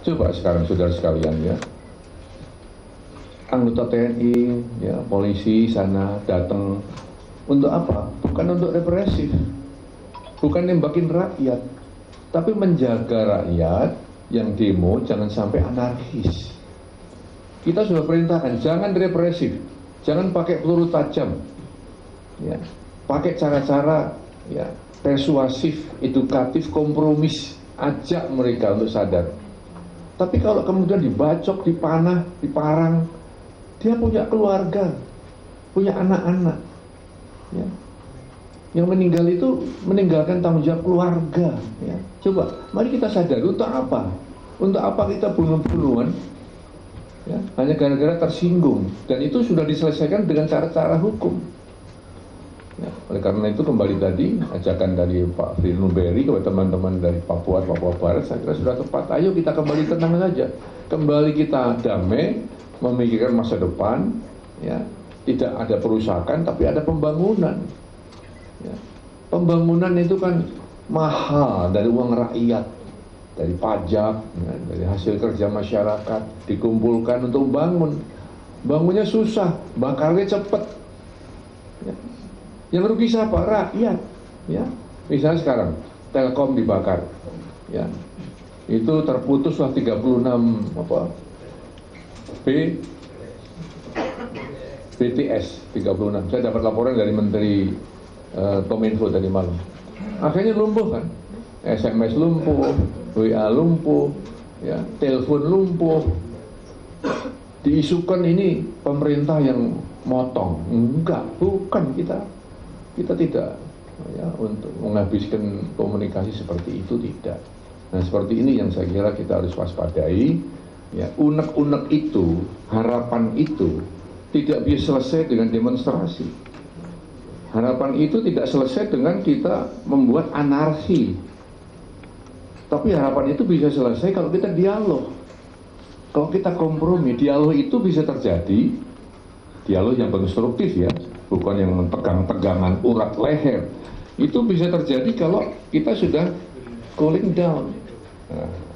Coba sekarang saudara sekalian ya, anggota TNI, ya, polisi sana datang untuk apa? Bukan untuk represif, bukan nembakin rakyat, tapi menjaga rakyat yang demo jangan sampai anarkis. Kita sudah perintahkan, jangan represif, jangan pakai peluru tajam, ya, pakai cara-cara ya persuasif, edukatif, kompromis, ajak mereka untuk sadar. Tapi kalau kemudian dibacok, dipanah, diparang, dia punya keluarga, punya anak-anak, ya. Yang meninggal itu meninggalkan tanggung jawab keluarga, ya. Coba, mari kita sadar, untuk apa? Untuk apa kita bunuh-bunuhan? Ya, hanya gara-gara tersinggung, dan itu sudah diselesaikan dengan cara-cara hukum. Ya, oleh karena itu kembali tadi ajakan dari Pak Firly Numberi kepada teman-teman dari Papua Barat, saya kira sudah tepat. Ayo kita kembali tenang saja, kembali kita damai, memikirkan masa depan, ya, tidak ada perusakan tapi ada pembangunan. Ya. Pembangunan itu kan mahal, dari uang rakyat, dari pajak, ya, dari hasil kerja masyarakat dikumpulkan untuk bangun. Bangunnya susah, bakarnya cepat. Ya. Yang rugi siapa? Rakyat. Ya. Misalnya sekarang Telkom dibakar, ya, itu terputuslah 36 BTS 36. Saya dapat laporan dari Menteri Kominfo tadi malam. Akhirnya lumpuh kan, SMS lumpuh, WA lumpuh, ya, telepon lumpuh. Diisukan ini pemerintah yang motong. Enggak, bukan, kita tidak, ya, untuk menghabiskan komunikasi seperti itu, tidak. Nah, seperti ini yang saya kira kita harus waspadai. Ya, unek-unek itu, harapan itu tidak bisa selesai dengan demonstrasi. Harapan itu tidak selesai dengan kita membuat anarki. Tapi harapan itu bisa selesai kalau kita dialog. Kalau kita kompromi, dialog itu bisa terjadi, dialog yang konstruktif ya, bukan yang tegang-tegangan urat leher. Itu bisa terjadi kalau kita sudah cooling down. Nah,